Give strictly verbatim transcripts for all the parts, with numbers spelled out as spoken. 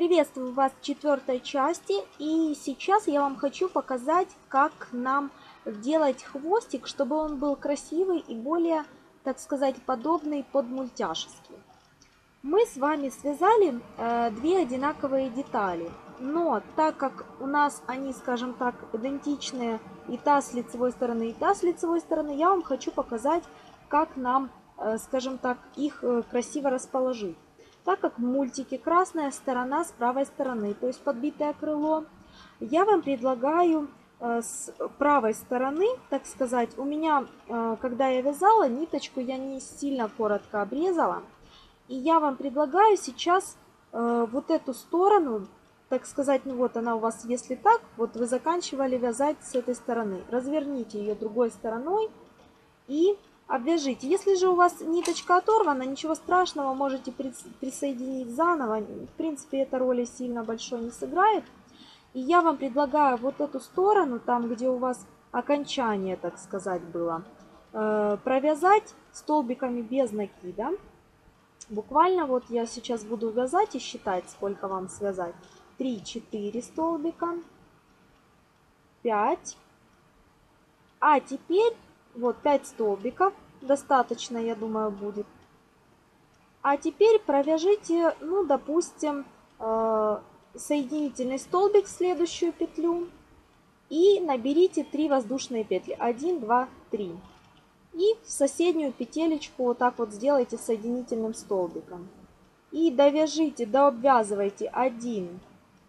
Приветствую вас в четвертой части, и сейчас я вам хочу показать, как нам делать хвостик, чтобы он был красивый и более, так сказать, подобный под мультяшеский. Мы с вами связали э, две одинаковые детали, но так как у нас они, скажем так, идентичные, и та с лицевой стороны, и та с лицевой стороны, я вам хочу показать, как нам, э, скажем так, их э, красиво расположить. Так как в мультике красная сторона с правой стороны, то есть подбитое крыло, я вам предлагаю э, с правой стороны, так сказать, у меня, э, когда я вязала, ниточку я не сильно коротко обрезала. И я вам предлагаю сейчас э, вот эту сторону, так сказать, ну вот она у вас, если так, вот вы заканчивали вязать с этой стороны. Разверните ее другой стороной и обвяжите. Если же у вас ниточка оторвана, ничего страшного, можете присоединить заново. В принципе, эта роли сильно большой не сыграет. И я вам предлагаю вот эту сторону, там где у вас окончание, так сказать, было, э, провязать столбиками без накида. Буквально вот я сейчас буду вязать и считать, сколько вам связать. три-четыре столбика, пять. А теперь вот пять столбиков, достаточно, я думаю, будет. А теперь провяжите, ну, допустим, соединительный столбик в следующую петлю и наберите три воздушные петли. один, два, три. И в соседнюю петелечку вот так вот сделайте соединительным столбиком. И довяжите, дообвязывайте один,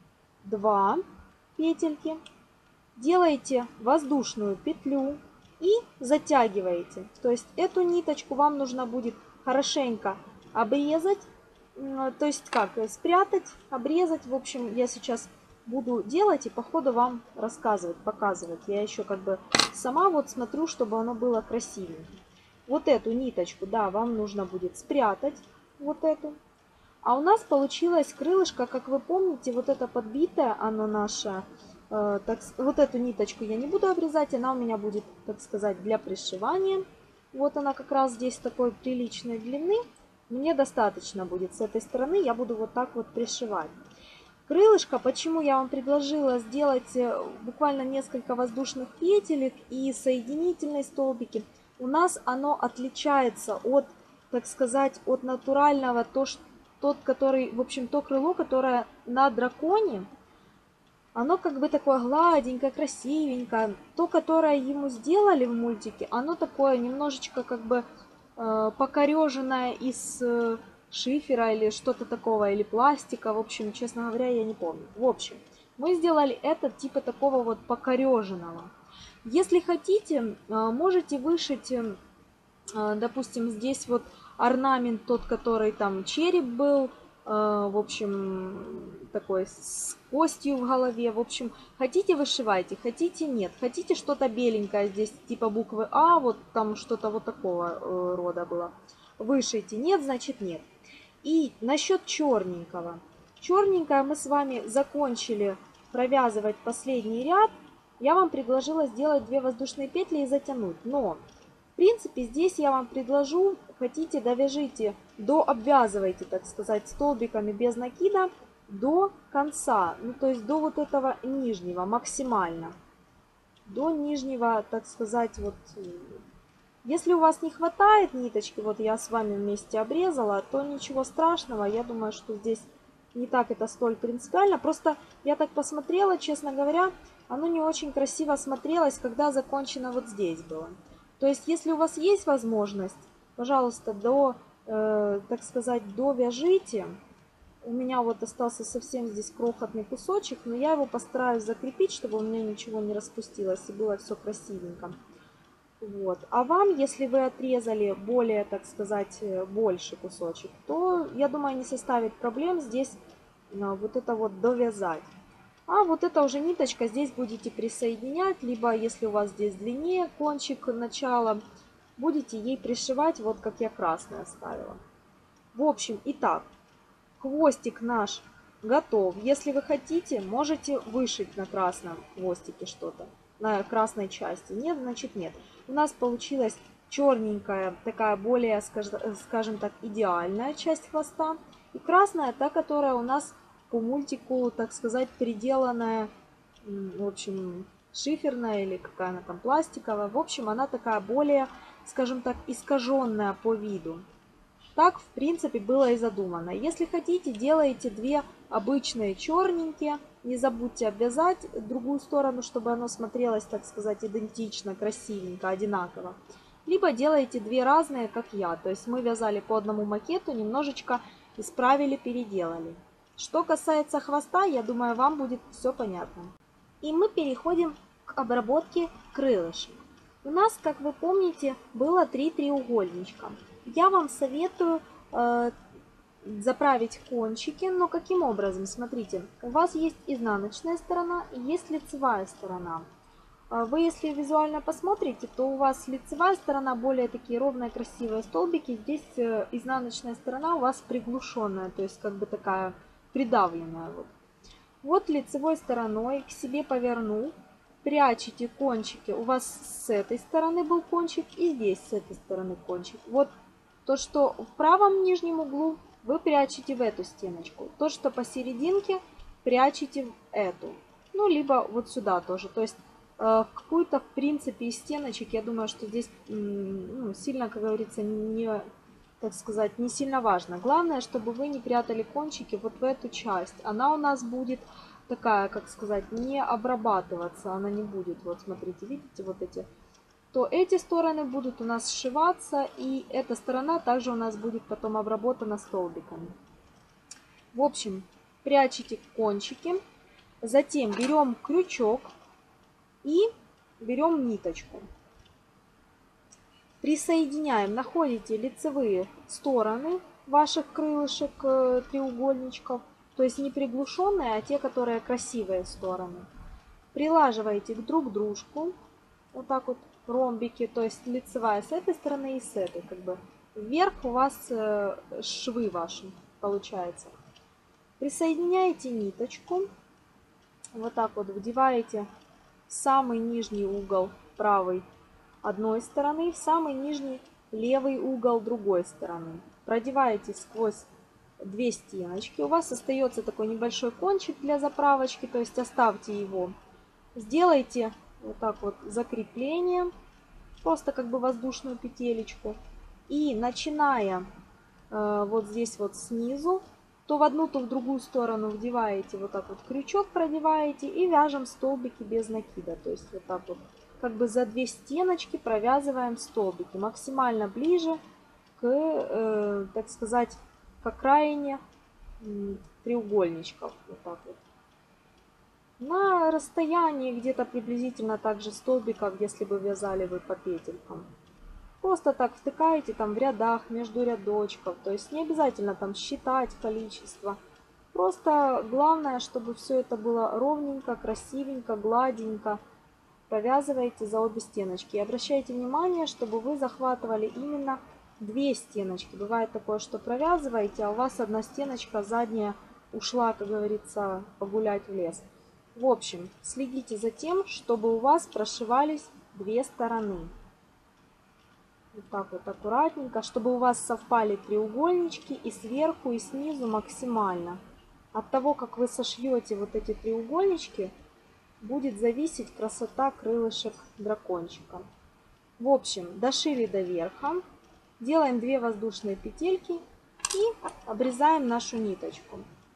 два петельки. Делаете воздушную петлю и затягиваете. То есть эту ниточку вам нужно будет хорошенько обрезать. То есть как? Спрятать, обрезать. В общем, я сейчас буду делать и по ходу вам рассказывать, показывать. Я еще как бы сама вот смотрю, чтобы оно было красивее. Вот эту ниточку, да, вам нужно будет спрятать. Вот эту. А у нас получилось крылышко, как вы помните, вот это подбитое, оно наше. Э, так, вот эту ниточку я не буду обрезать, она у меня будет, так сказать, для пришивания. Вот она как раз здесь такой приличной длины. Мне достаточно будет с этой стороны, я буду вот так вот пришивать. Крылышко, почему я вам предложила сделать буквально несколько воздушных петелек и соединительные столбики. У нас оно отличается от, так сказать, от натурального, то, что, тот, который, в общем, то крыло, которое на драконе, оно как бы такое гладенькое, красивенькое. То, которое ему сделали в мультике, оно такое немножечко как бы э, покореженное из... Э, шифера или что-то такого, или пластика. В общем, честно говоря, я не помню. В общем, мы сделали это типа такого вот покореженного. Если хотите, можете вышить, допустим, здесь вот орнамент тот, который там череп был, в общем, такой с костью в голове. В общем, хотите вышивайте, хотите нет. Хотите что-то беленькое здесь, типа буквы А, вот там что-то вот такого рода было. Вышейте, нет, значит нет. И насчет черненького. Черненькое мы с вами закончили провязывать последний ряд. Я вам предложила сделать две воздушные петли и затянуть. Но, в принципе, здесь я вам предложу, хотите, довяжите, дообвязывайте, так сказать, столбиками без накида до конца. Ну, то есть до вот этого нижнего максимально. До нижнего, так сказать, вот... Если у вас не хватает ниточки, вот я с вами вместе обрезала, то ничего страшного. Я думаю, что здесь не так это столь принципиально. Просто я так посмотрела, честно говоря, оно не очень красиво смотрелось, когда закончено вот здесь было. То есть, если у вас есть возможность, пожалуйста, до, э, так сказать, довяжите. У меня вот остался совсем здесь крохотный кусочек, но я его постараюсь закрепить, чтобы у меня ничего не распустилось и было все красивенько. Вот. А вам, если вы отрезали более, так сказать, больше кусочек, то, я думаю, не составит проблем здесь вот это вот довязать. А вот эта уже ниточка здесь будете присоединять, либо, если у вас здесь длиннее кончик начала, будете ей пришивать, вот как я красное оставила. В общем, итак, хвостик наш готов. Если вы хотите, можете вышить на красном хвостике что-то, на красной части. Нет, значит нет. У нас получилась черненькая, такая более, скажем так, идеальная часть хвоста. И красная, та, которая у нас по мультику, так сказать, переделанная, в общем, шиферная или какая она там, пластиковая. В общем, она такая более, скажем так, искаженная по виду. Так, в принципе, было и задумано. Если хотите, делаете две обычные черненькие. Не забудьте обвязать другую сторону, чтобы оно смотрелось, так сказать, идентично, красивенько, одинаково. Либо делаете две разные, как я. То есть мы вязали по одному макету, немножечко исправили, переделали. Что касается хвоста, я думаю, вам будет все понятно. И мы переходим к обработке крылышек. У нас, как вы помните, было три треугольничка. Я вам советую э, заправить кончики, но каким образом? Смотрите, у вас есть изнаночная сторона и есть лицевая сторона. Вы, если визуально посмотрите, то у вас лицевая сторона более такие ровные, красивые столбики. Здесь изнаночная сторона у вас приглушенная, то есть как бы такая придавленная. Вот, вот лицевой стороной к себе повернул, прячете кончики. У вас с этой стороны был кончик и здесь с этой стороны кончик. Вот то, что в правом нижнем углу, вы прячете в эту стеночку. То, что посерединке, прячете в эту. Ну, либо вот сюда тоже. То есть в какую-то, в принципе, из стеночек, я думаю, что здесь ну, сильно, как говорится, не, так сказать, не сильно важно. Главное, чтобы вы не прятали кончики вот в эту часть. Она у нас будет такая, как сказать, не обрабатываться. Она не будет, вот смотрите, видите, вот эти. То эти стороны будут у нас сшиваться, и эта сторона также у нас будет потом обработана столбиками. В общем, прячете кончики, затем берем крючок и берем ниточку. Присоединяем, находите лицевые стороны ваших крылышек, треугольничков, то есть не приглушенные, а те, которые красивые стороны. Прилаживаете друг к дружку, вот так вот, ромбики, то есть лицевая с этой стороны и с этой, как бы вверх у вас швы ваши получается. Присоединяете ниточку, вот так вот вдеваете в самый нижний угол правой одной стороны, в самый нижний левый угол другой стороны. Продеваете сквозь две стеночки, у вас остается такой небольшой кончик для заправочки, то есть оставьте его. Сделайте вот так вот закрепление, просто как бы воздушную петелечку. И начиная э, вот здесь вот снизу, то в одну, то в другую сторону вдеваете вот так вот крючок, продеваете и вяжем столбики без накида. То есть вот так вот как бы за две стеночки провязываем столбики максимально ближе к, э, так сказать, к окраине э, треугольничков. Вот так вот. На расстоянии где-то приблизительно также столбиков, если бы вязали вы по петелькам. Просто так втыкаете там в рядах, между рядочков. То есть не обязательно там считать количество. Просто главное, чтобы все это было ровненько, красивенько, гладенько. Провязываете за обе стеночки. И обращайте внимание, чтобы вы захватывали именно две стеночки. Бывает такое, что провязываете, а у вас одна стеночка задняя ушла, как говорится, погулять в лес. В общем, следите за тем, чтобы у вас прошивались две стороны. Вот так вот аккуратненько, чтобы у вас совпали треугольнички и сверху, и снизу максимально. От того, как вы сошьете вот эти треугольнички, будет зависеть красота крылышек дракончика. В общем, дошили до верха, делаем две воздушные петельки и обрезаем нашу ниточку.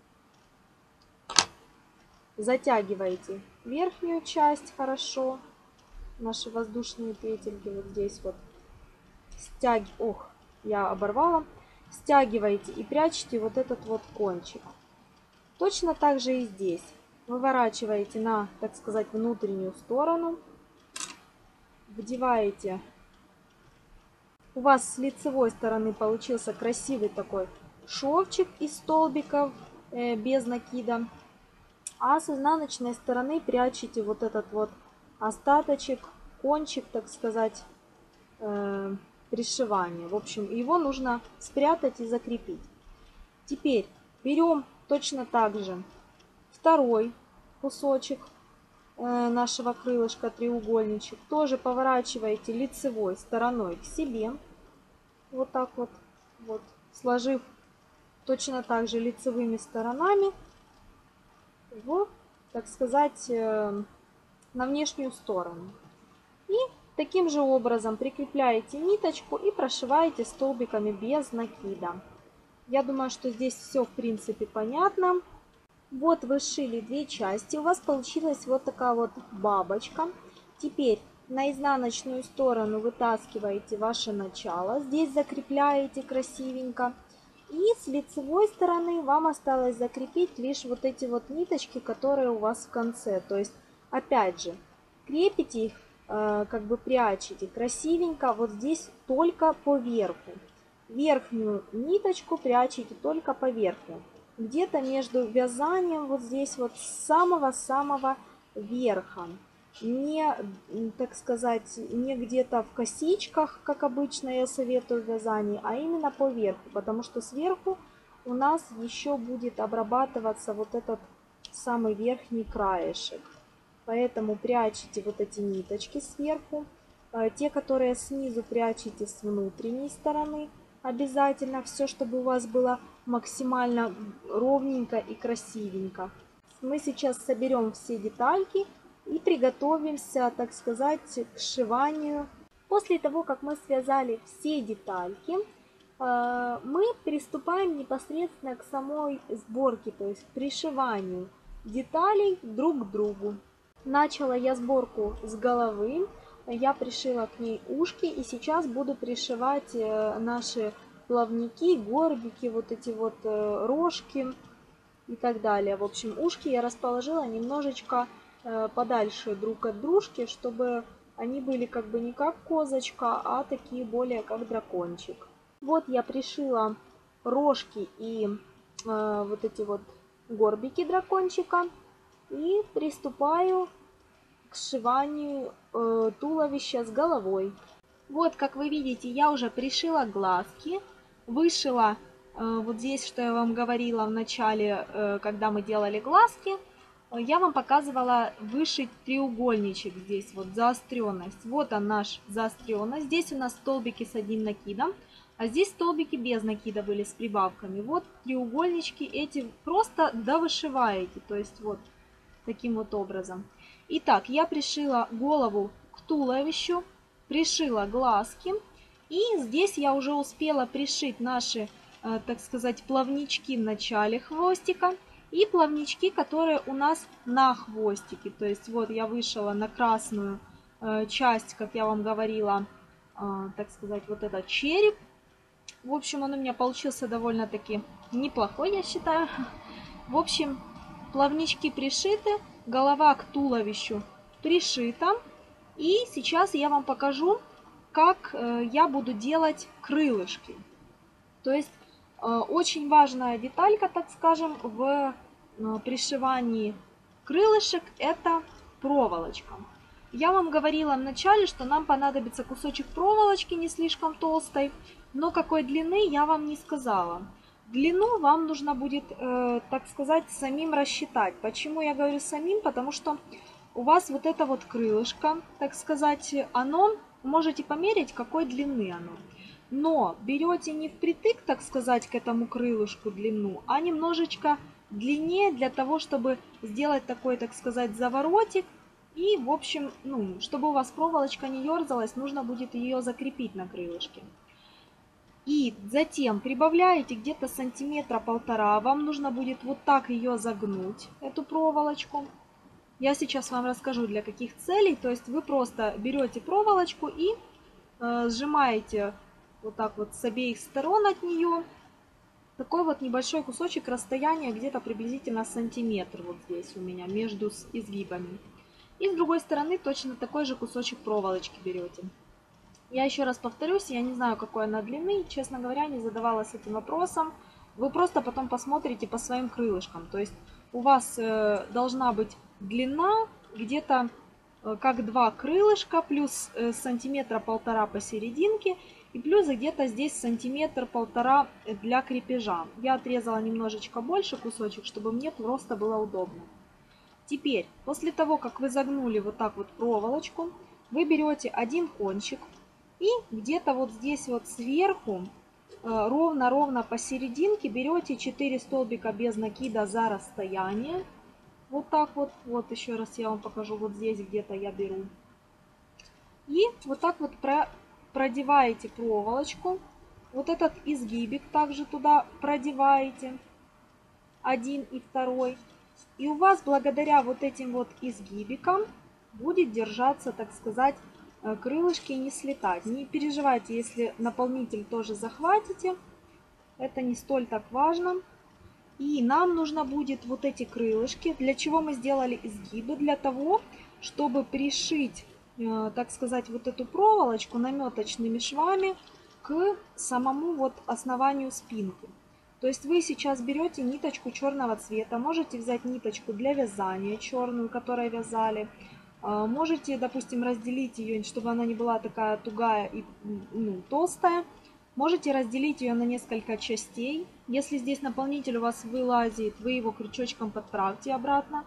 Затягиваете верхнюю часть хорошо, наши воздушные петельки вот здесь вот. Стяг... Ох, я оборвала. Стягиваете и прячете вот этот вот кончик. Точно так же и здесь. Выворачиваете на, так сказать, внутреннюю сторону. Вдеваете. У вас с лицевой стороны получился красивый такой шовчик из столбиков э, без накида. А с изнаночной стороны прячете вот этот вот остаточек, кончик, так сказать, э, пришивания. В общем, его нужно спрятать и закрепить. Теперь берем точно так же второй кусочек э, нашего крылышка, треугольничек. Тоже поворачиваете лицевой стороной к себе. Вот так вот, вот, сложив точно так же лицевыми сторонами. в, так сказать, на внешнюю сторону. И таким же образом прикрепляете ниточку и прошиваете столбиками без накида. Я думаю, что здесь все в принципе понятно. Вот вы сшили две части, у вас получилась вот такая вот бабочка. Теперь на изнаночную сторону вытаскиваете ваше начало, здесь закрепляете красивенько. И с лицевой стороны вам осталось закрепить лишь вот эти вот ниточки, которые у вас в конце. То есть опять же крепите их, э, как бы прячете красивенько вот здесь только по верху. Верхнюю ниточку прячете только по верху. Где-то между вязанием вот здесь вот с самого-самого верха. Не, так сказать, не где-то в косичках, как обычно я советую в вязании, а именно по верху. Потому что сверху у нас еще будет обрабатываться вот этот самый верхний краешек. Поэтому прячете вот эти ниточки сверху. Те, которые снизу, прячете с внутренней стороны. Обязательно все, чтобы у вас было максимально ровненько и красивенько. Мы сейчас соберем все детальки и приготовимся, так сказать, к сшиванию. После того, как мы связали все детальки, мы приступаем непосредственно к самой сборке, то есть к пришиванию деталей друг к другу. Начала я сборку с головы. Я пришила к ней ушки и сейчас буду пришивать наши плавники, горбики, вот эти вот рожки и так далее. В общем, ушки я расположила немножечко подальше друг от дружки, чтобы они были как бы не как козочка, а такие более как дракончик. Вот я пришила рожки и э, вот эти вот горбики дракончика и приступаю к сшиванию э, туловища с головой. Вот, как вы видите, я уже пришила глазки, вышила э, вот здесь, что я вам говорила в начале, э, когда мы делали глазки, э, я вам показывала вышить треугольничек здесь, вот заостренность. Вот он наш заостренность. Здесь у нас столбики с одним накидом, а здесь столбики без накида были с прибавками. Вот треугольнички эти просто довышиваете, то есть вот таким вот образом. Итак, я пришила голову к туловищу, пришила глазки. И здесь я уже успела пришить наши, э, так сказать, плавнички в начале хвостика. И плавнички, которые у нас на хвостике. То есть вот я вышила на красную э, часть, как я вам говорила, э, так сказать, вот этот череп. В общем, он у меня получился довольно-таки неплохой, я считаю. В общем, плавнички пришиты. Голова к туловищу пришита. И сейчас я вам покажу, как я буду делать крылышки. То есть очень важная деталька, так скажем, в пришивании крылышек – это проволочка. Я вам говорила вначале, что нам понадобится кусочек проволочки не слишком толстой, но какой длины я вам не сказала. Длину вам нужно будет, э, так сказать, самим рассчитать. Почему я говорю самим? Потому что у вас вот это вот крылышко, так сказать, оно, можете померить, какой длины оно. Но берете не впритык, так сказать, к этому крылышку длину, а немножечко длиннее для того, чтобы сделать такой, так сказать, заворотик. И, в общем, ну, чтобы у вас проволочка не ерзалась, нужно будет ее закрепить на крылышке. И затем прибавляете где-то сантиметра полтора. Вам нужно будет вот так ее загнуть, эту проволочку. Я сейчас вам расскажу, для каких целей. То есть вы просто берете проволочку и э, сжимаете вот так вот с обеих сторон от нее. Такой вот небольшой кусочек расстояния, где-то приблизительно сантиметр вот здесь у меня, между изгибами. И с другой стороны точно такой же кусочек проволочки берете. Я еще раз повторюсь, я не знаю, какой она длины, честно говоря, не задавалась этим вопросом. Вы просто потом посмотрите по своим крылышкам. То есть у вас э, должна быть длина где-то э, как два крылышка, плюс э, сантиметра полтора посерединке, и плюс где-то здесь сантиметр-полтора для крепежа. Я отрезала немножечко больше кусочек, чтобы мне просто было удобно. Теперь, после того, как вы загнули вот так вот проволочку, вы берете один кончик и где-то вот здесь вот сверху, ровно-ровно посерединке, берете четыре столбика без накида за расстояние Вот так вот. Вот еще раз я вам покажу. Вот здесь где-то я беру. И вот так вот про, продеваете проволочку. Вот этот изгибик также туда продеваете. Один и второй. И у вас благодаря вот этим вот изгибикам будет держаться, так сказать, крылышки и не слетать. Не переживайте, если наполнитель тоже захватите. Это не столь так важно. И нам нужно будет вот эти крылышки. Для чего мы сделали изгибы? Для того, чтобы пришить, так сказать, вот эту проволочку наметочными швами к самому вот основанию спинки. То есть вы сейчас берете ниточку черного цвета, можете взять ниточку для вязания черную, которой вязали. Можете, допустим, разделить ее, чтобы она не была такая тугая и ну, толстая. Можете разделить ее на несколько частей. Если здесь наполнитель у вас вылазит, вы его крючочком подправьте обратно.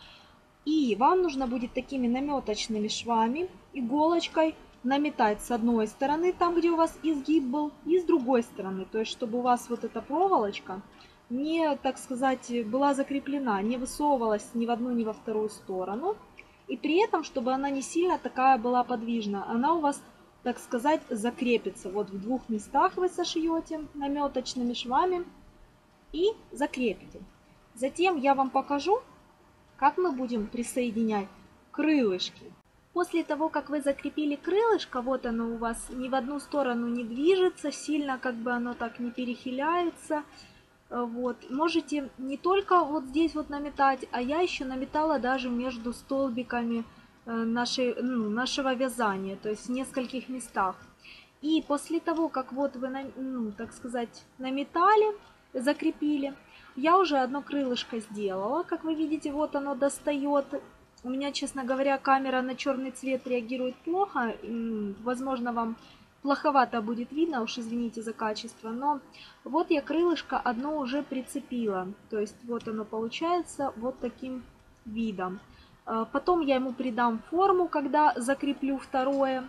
И вам нужно будет такими наметочными швами, иголочкой наметать с одной стороны, там где у вас изгиб был, и с другой стороны. То есть, чтобы у вас вот эта проволочка не, так сказать, была закреплена, не высовывалась ни в одну, ни во вторую сторону. И при этом, чтобы она не сильно такая была подвижна. Она у вас, так сказать, закрепится. Вот в двух местах вы сошьете наметочными швами и закрепите. Затем я вам покажу, как мы будем присоединять крылышки. После того, как вы закрепили крылышко, вот оно у вас ни в одну сторону не движется, сильно как бы оно так не перехиляется. Вот. Можете не только вот здесь вот наметать, а я еще наметала даже между столбиками нашей, ну, нашего вязания, то есть в нескольких местах. И после того, как вот вы, ну, так сказать, наметали, закрепили, я уже одно крылышко сделала. Как вы видите, вот оно достает. У меня, честно говоря, камера на черный цвет реагирует плохо. Возможно, вам плоховато будет видно, уж извините за качество. Но вот я крылышко одно уже прицепила. То есть вот оно получается вот таким видом. Потом я ему придам форму, когда закреплю второе.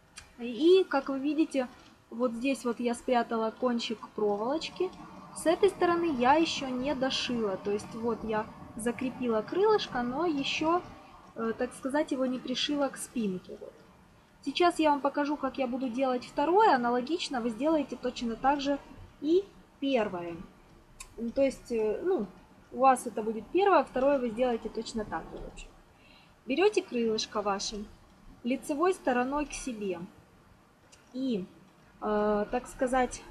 И, как вы видите, вот здесь вот я спрятала кончик проволочки. С этой стороны я еще не дошила. То есть вот я закрепила крылышко, но еще, так сказать, его не пришила к спинке. Вот. Сейчас я вам покажу, как я буду делать второе. Аналогично вы сделаете точно так же и первое. То есть, ну, у вас это будет первое, второе вы сделаете точно так же. Берете крылышко ваше лицевой стороной к себе и, э, так сказать,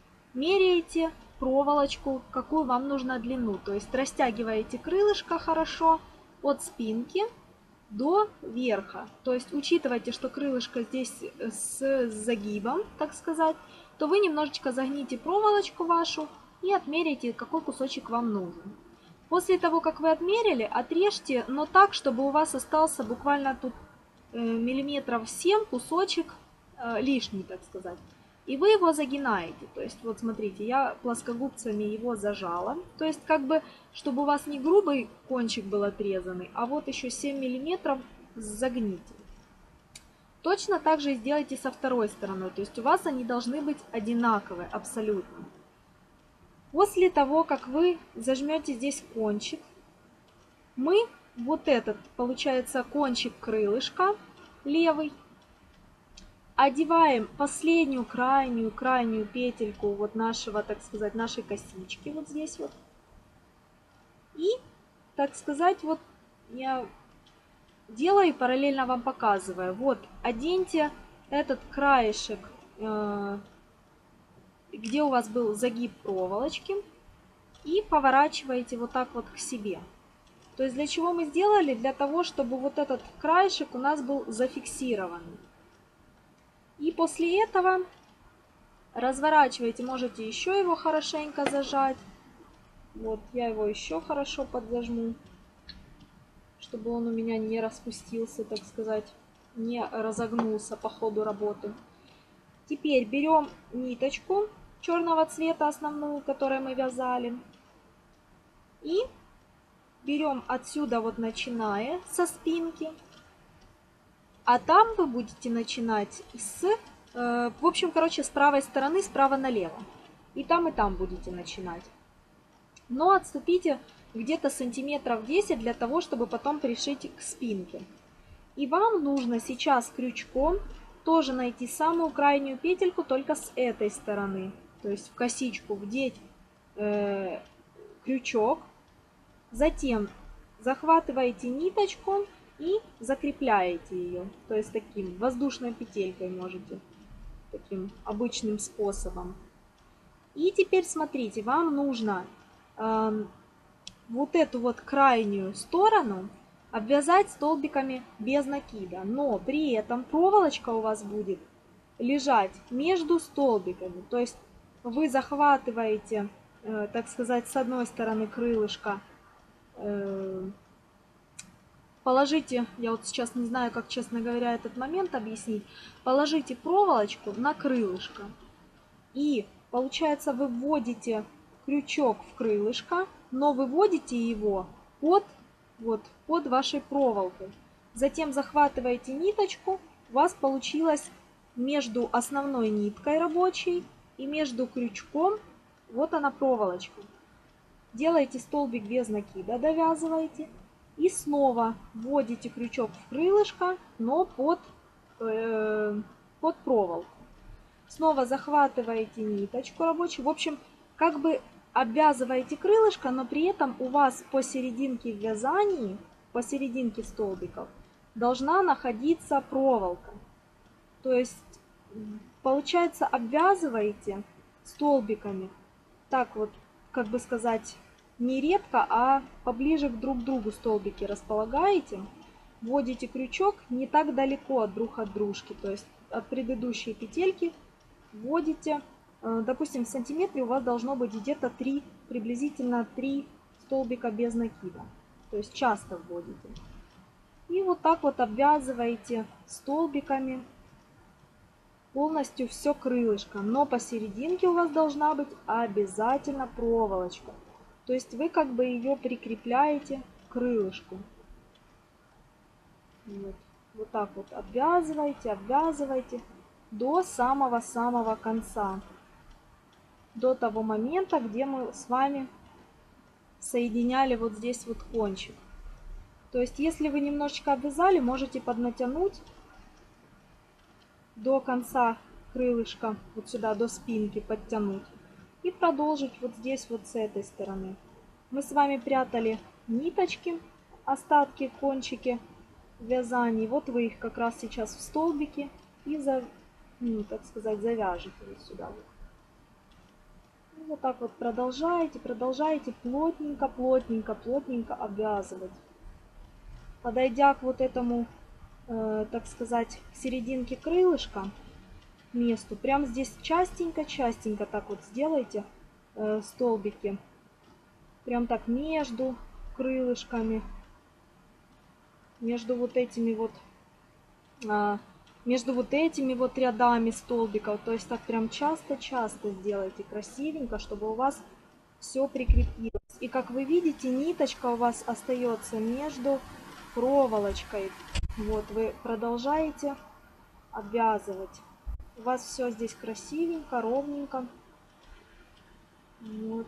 меряете проволочку, какую вам нужна длину. То есть растягиваете крылышко хорошо от спинки до верха. То есть учитывайте, что крылышко здесь с загибом, так сказать, то вы немножечко загните проволочку вашу и отмеряйте, какой кусочек вам нужен. После того, как вы отмерили, отрежьте, но так, чтобы у вас остался буквально тут миллиметров семь кусочек лишний, так сказать. И вы его загинаете. То есть, вот смотрите, я плоскогубцами его зажала. То есть, как бы, чтобы у вас не грубый кончик был отрезанный, а вот еще семь миллиметров загните. Точно так же и сделайте со второй стороной. То есть, у вас они должны быть одинаковые абсолютно. После того, как вы зажмете здесь кончик, мы вот этот, получается, кончик крылышка левый, одеваем последнюю крайнюю крайнюю петельку вот нашего, так сказать, нашей косички вот здесь вот. И, так сказать, вот я делаю и параллельно вам показываю. Вот, оденьте этот краешек, где у вас был загиб проволочки, и поворачиваете вот так вот к себе. То есть для чего мы сделали? Для того, чтобы вот этот краешек у нас был зафиксирован. И после этого разворачиваете, можете еще его хорошенько зажать. Вот, я его еще хорошо подзажму, чтобы он у меня не распустился, так сказать, не разогнулся по ходу работы. Теперь берем ниточку черного цвета основную, которую мы вязали. И берем отсюда, вот начиная со спинки. А там вы будете начинать с, э, в общем, короче, с правой стороны, справа налево. И там, и там будете начинать. Но отступите где-то сантиметров десять для того, чтобы потом пришить к спинке. И вам нужно сейчас крючком тоже найти самую крайнюю петельку, только с этой стороны. То есть в косичку вдеть э, крючок, затем захватываете ниточку и закрепляете ее. То есть таким воздушной петелькой можете, таким обычным способом. И теперь смотрите, вам нужно э, вот эту вот крайнюю сторону обвязать столбиками без накида. Но при этом проволочка у вас будет лежать между столбиками. То есть вы захватываете, э, так сказать, с одной стороны крылышко. Э, положите, я вот сейчас не знаю, как, честно говоря, этот момент объяснить. Положите проволочку на крылышко. И получается, вы вводите крючок в крылышко, но выводите его под, вот, под вашей проволокой. Затем захватываете ниточку. У вас получилось между основной ниткой рабочей и между крючком, вот она проволочка. Делаете столбик без накида, довязываете. И снова вводите крючок в крылышко, но под, э, под проволоку. Снова захватываете ниточку рабочую. В общем, как бы обвязываете крылышко, но при этом у вас посерединке вязания, посерединке столбиков, должна находиться проволока. То есть, получается, обвязываете столбиками, так вот, как бы сказать, не редко, а поближе к друг другу столбики располагаете. Вводите крючок не так далеко друг от дружки, то есть от предыдущей петельки вводите, допустим, в сантиметре у вас должно быть где-то три, приблизительно три столбика без накида. То есть часто вводите. И вот так вот обвязываете столбиками полностью все крылышко. Но посерединке у вас должна быть обязательно проволочка. То есть вы как бы ее прикрепляете к крылышку. Вот, вот так вот обвязываете, обвязываете до самого-самого конца. До того момента, где мы с вами соединяли вот здесь вот кончик. То есть, если вы немножечко обвязали, можете поднатянуть до конца крылышка, вот сюда, до спинки подтянуть. И продолжить вот здесь вот с этой стороны. Мы с вами прятали ниточки, остатки, кончики вязаний. Вот вы их как раз сейчас в столбике и, за, ну, так сказать, завяжете вот сюда. Вот. И вот так вот продолжаете, продолжаете плотненько, плотненько, плотненько обвязывать. Подойдя к вот этому, э, так сказать, к серединке крылышка, месту, прям здесь частенько-частенько так вот сделайте э, столбики. Прям так между крылышками, между вот этими вот, э, между вот этими вот рядами столбиков. То есть так прям часто-часто сделайте красивенько, чтобы у вас все прикрепилось. И как вы видите, ниточка у вас остается между проволочкой. Вот вы продолжаете обвязывать. У вас все здесь красивенько, ровненько. Вот.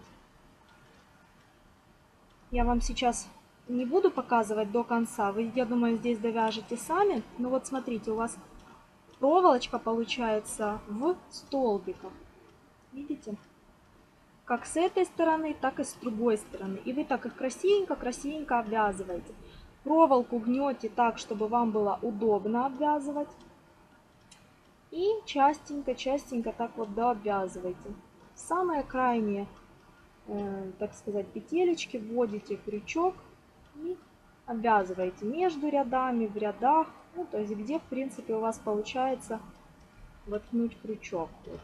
Я вам сейчас не буду показывать до конца. Вы, я думаю, здесь довяжете сами. Но вот смотрите, у вас проволочка получается в столбиках. Видите? Как с этой стороны, так и с другой стороны. И вы так их красивенько-красивенько обвязываете. Проволоку гнете так, чтобы вам было удобно обвязывать. И частенько-частенько так вот дообвязывайте. Самые крайние, э, так сказать, петелечки вводите крючок и обвязываете между рядами, в рядах. Ну, то есть где, в принципе, у вас получается воткнуть крючок. Вот.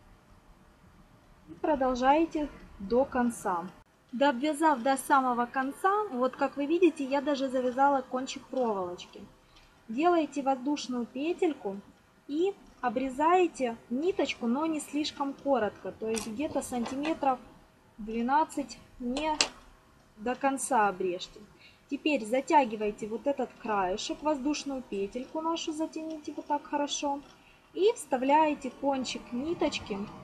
И продолжаете до конца. Дообвязав до самого конца, вот как вы видите, я даже завязала кончик проволочки. Делаете воздушную петельку и обрезаете ниточку, но не слишком коротко, то есть где-то сантиметров двенадцать, не до конца обрежьте. Теперь затягивайте вот этот краешек, воздушную петельку нашу затяните вот так хорошо и вставляете кончик ниточки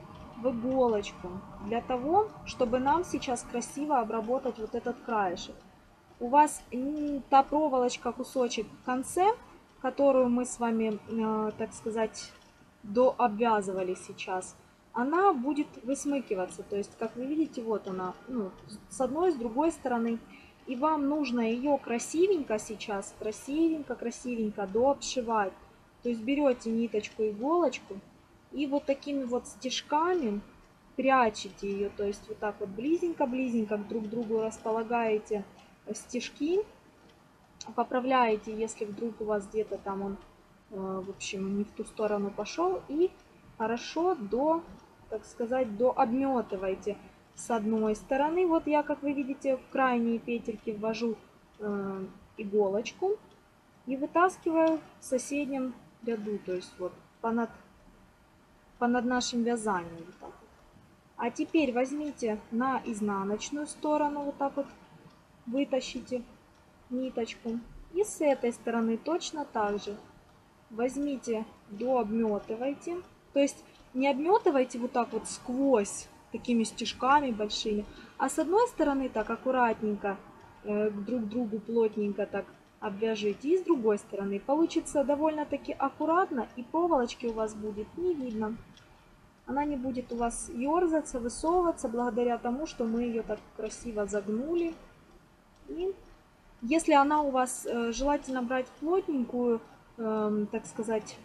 в иголочку для того, чтобы нам сейчас красиво обработать вот этот краешек. У вас та проволочка, кусочек в конце, которую мы с вами, так сказать, дообвязывали сейчас, она будет высмыкиваться. То есть, как вы видите, вот она, ну, с одной, с другой стороны. И вам нужно ее красивенько сейчас, красивенько, красивенько дообшивать. То есть берете ниточку, иголочку и вот такими вот стежками прячете ее. То есть вот так вот близенько-близенько друг к другу располагаете стежки. Поправляете, если вдруг у вас где-то там он, в общем, не в ту сторону пошел. И хорошо до, так сказать, дообметывайте. С одной стороны, вот я, как вы видите, в крайние петельки ввожу э, иголочку и вытаскиваю в соседнем ряду, то есть вот понад, понад нашим вязанием. Вот так вот. А теперь возьмите на изнаночную сторону, вот так вот вытащите ниточку. И с этой стороны точно так же возьмите, дообметывайте. То есть не обметывайте вот так вот сквозь, такими стежками большими, а с одной стороны так аккуратненько э, друг к другу плотненько так обвяжите, и с другой стороны получится довольно-таки аккуратно, и проволочки у вас будет не видно. Она не будет у вас ерзаться, высовываться, благодаря тому, что мы ее так красиво загнули. И если она у вас, э, желательно брать плотненькую, э, так сказать,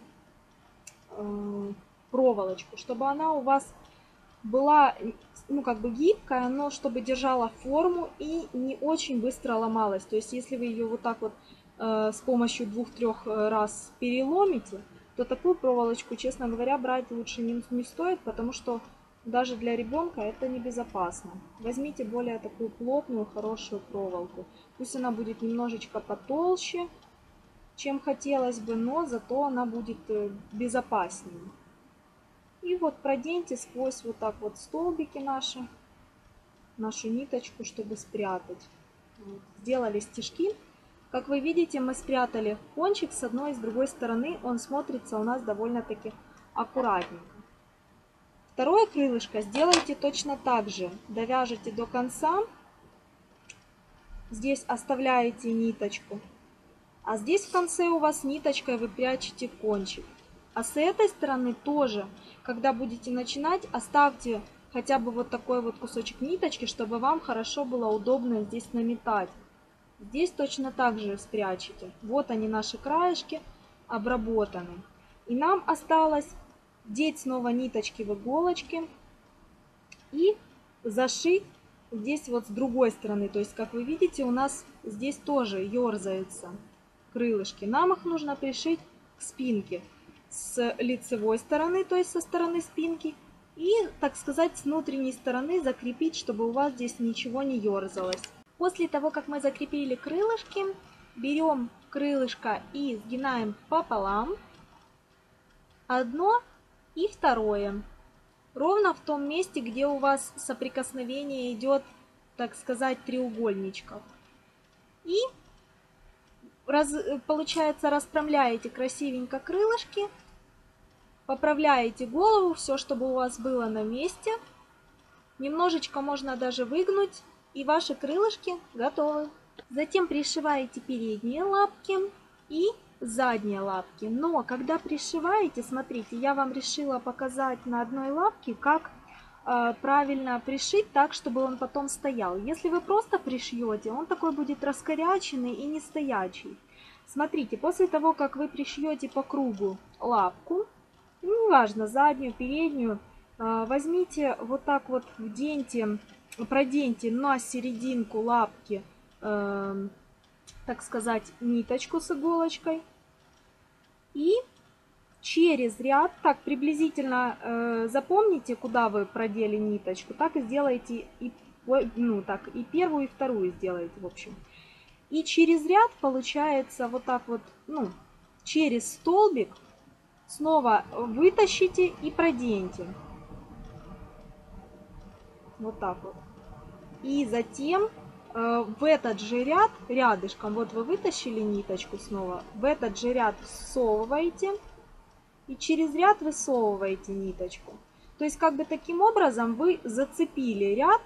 э, проволочку, чтобы она у вас была, ну, как бы гибкая, но чтобы держала форму и не очень быстро ломалась. То есть, если вы ее вот так вот э, с помощью двух-трех раз переломите, то такую проволочку, честно говоря, брать лучше не, не стоит, потому что даже для ребенка это небезопасно. Возьмите более такую плотную, хорошую проволоку. Пусть она будет немножечко потолще, чем хотелось бы, но зато она будет безопаснее. И вот проденьте сквозь вот так вот столбики наши, нашу ниточку, чтобы спрятать. Вот. Сделали стежки. Как вы видите, мы спрятали кончик с одной и с другой стороны. Он смотрится у нас довольно-таки аккуратненько. Второе крылышко сделайте точно так же. Довяжете до конца. Здесь оставляете ниточку. А здесь в конце у вас ниточкой вы прячете кончик. А с этой стороны тоже, когда будете начинать, оставьте хотя бы вот такой вот кусочек ниточки, чтобы вам хорошо было удобно здесь наметать. Здесь точно так же спрячете. Вот они, наши краешки, обработаны. И нам осталось деть снова ниточки в иголочки и зашить здесь вот с другой стороны. То есть, как вы видите, у нас здесь тоже ерзаются крылышки. Нам их нужно пришить к спинке с лицевой стороны, то есть со стороны спинки, и, так сказать, с внутренней стороны закрепить, чтобы у вас здесь ничего не ерзалось. После того, как мы закрепили крылышки, берем крылышко и сгибаем пополам, одно и второе, ровно в том месте, где у вас соприкосновение идет, так сказать, треугольничков. И Раз, получается, расправляете красивенько крылышки, поправляете голову, все, чтобы у вас было на месте. Немножечко можно даже выгнуть, и ваши крылышки готовы. Затем пришиваете передние лапки и задние лапки. Но когда пришиваете, смотрите, я вам решила показать на одной лапке, как э, правильно пришить так, чтобы он потом стоял. Если вы просто пришьете, он такой будет раскоряченный и не стоячий. Смотрите, после того, как вы пришьете по кругу лапку, неважно, заднюю, переднюю, э, возьмите вот так вот, вденьте, проденьте на серединку лапки, э, так сказать, ниточку с иголочкой. И через ряд, так приблизительно э, запомните, куда вы продели ниточку, так и сделайте, и, ну, так, и первую, и вторую сделаете, в общем. И через ряд, получается, вот так вот, ну, через столбик снова вытащите и проденьте. Вот так вот. И затем э, в этот же ряд, рядышком, вот вы вытащили ниточку снова, в этот же ряд всовываете и через ряд высовываете ниточку. То есть как бы таким образом вы зацепили ряд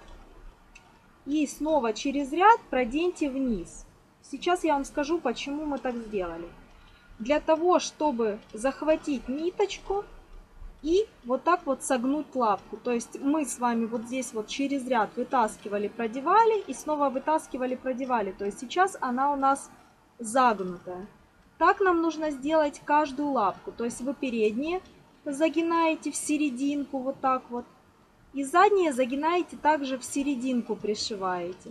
и снова через ряд проденьте вниз. Сейчас я вам скажу, почему мы так сделали. Для того, чтобы захватить ниточку и вот так вот согнуть лапку. То есть мы с вами вот здесь вот через ряд вытаскивали, продевали и снова вытаскивали, продевали. То есть сейчас она у нас загнутая. Так нам нужно сделать каждую лапку. То есть вы передние загинаете в серединку вот так вот. И задние загинаете также в серединку, пришиваете.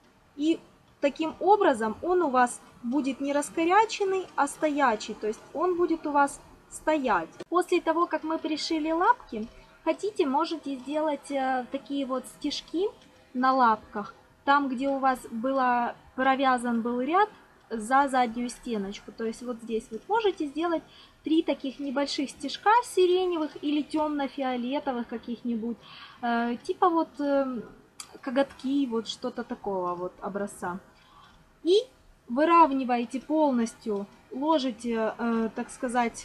И таким образом он у вас будет не раскоряченный, а стоячий. То есть он будет у вас стоять. После того, как мы пришили лапки, хотите, можете сделать такие вот стежки на лапках. Там, где у вас было, провязан был ряд за заднюю стеночку. То есть вот здесь вот можете сделать три таких небольших стежка сиреневых или темно-фиолетовых каких-нибудь. Э, типа вот э, коготки, вот что-то такого вот образца. И выравниваете полностью, ложите, э, так сказать,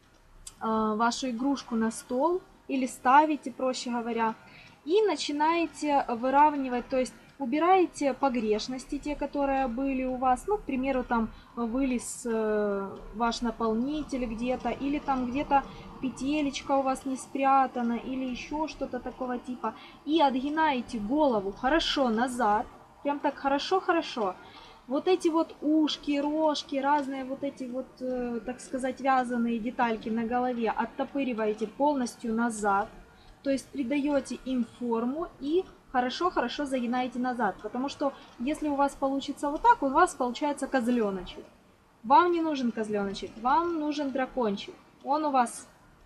э, вашу игрушку на стол или ставите, проще говоря, и начинаете выравнивать, то есть убираете погрешности, те, которые были у вас. Ну, к примеру, там вылез э, ваш наполнитель где-то, или там где-то петелечка у вас не спрятана, или еще что-то такого типа. И отгинаете голову хорошо назад, прям так хорошо-хорошо. Вот эти вот ушки, рожки, разные вот эти вот, э, так сказать, вязаные детальки на голове оттопыриваете полностью назад. То есть придаете им форму и хорошо-хорошо загинаете назад. Потому что если у вас получится вот так, у вас получается козленочек. Вам не нужен козленочек, вам нужен дракончик. Он у вас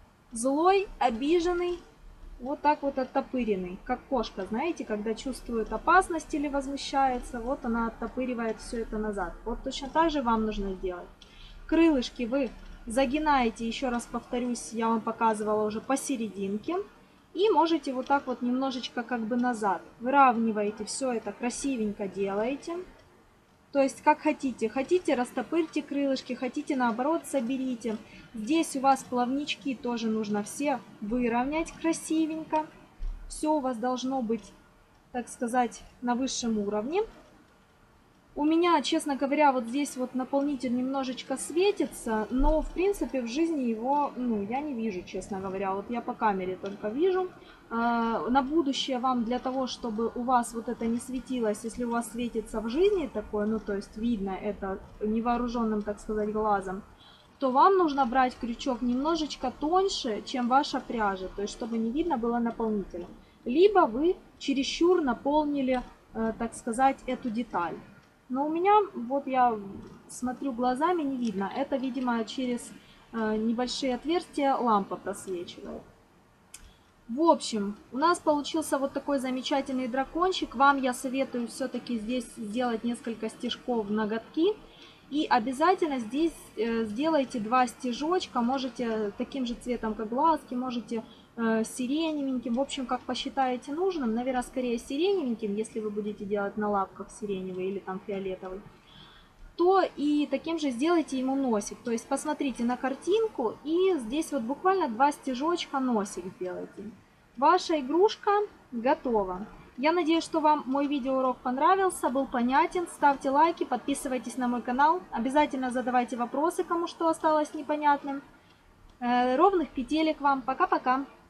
злой, обиженный, вот так вот оттопыренный. Как кошка, знаете, когда чувствует опасность или возмущается, вот она оттопыривает все это назад. Вот точно так же вам нужно сделать. Крылышки вы загинаете, еще раз повторюсь, я вам показывала уже посерединке. И можете вот так вот немножечко как бы назад. Выравниваете все это, красивенько делаете. То есть как хотите. Хотите, растопырьте крылышки, хотите, наоборот, соберите. Здесь у вас плавнички тоже нужно все выровнять красивенько. Все у вас должно быть, так сказать, на высшем уровне. У меня, честно говоря, вот здесь вот наполнитель немножечко светится, но в принципе в жизни его, ну, я не вижу, честно говоря. Вот я по камере только вижу. На будущее вам, для того, чтобы у вас вот это не светилось, если у вас светится в жизни такое, ну, то есть видно это невооруженным, так сказать, глазом, то вам нужно брать крючок немножечко тоньше, чем ваша пряжа, то есть чтобы не видно было наполнителя. Либо вы чересчур наполнили, так сказать, эту деталь. Но у меня, вот я смотрю глазами, не видно. Это, видимо, через э, небольшие отверстия лампа просвечивает. В общем, у нас получился вот такой замечательный дракончик. Вам я советую все-таки здесь сделать несколько стежков в ноготки. И обязательно здесь э, сделайте два стежочка. Можете таким же цветом, как глазки, можете э, сиреневеньким. В общем, как посчитаете нужным. Наверное, скорее сиреневеньким, если вы будете делать на лапках сиреневый или там фиолетовый. То и таким же сделайте ему носик. То есть посмотрите на картинку и здесь вот буквально два стежочка носик сделайте. Ваша игрушка готова. Я надеюсь, что вам мой видеоурок понравился, был понятен. Ставьте лайки, подписывайтесь на мой канал. Обязательно задавайте вопросы, кому что осталось непонятным. Ровных петелек вам. Пока-пока.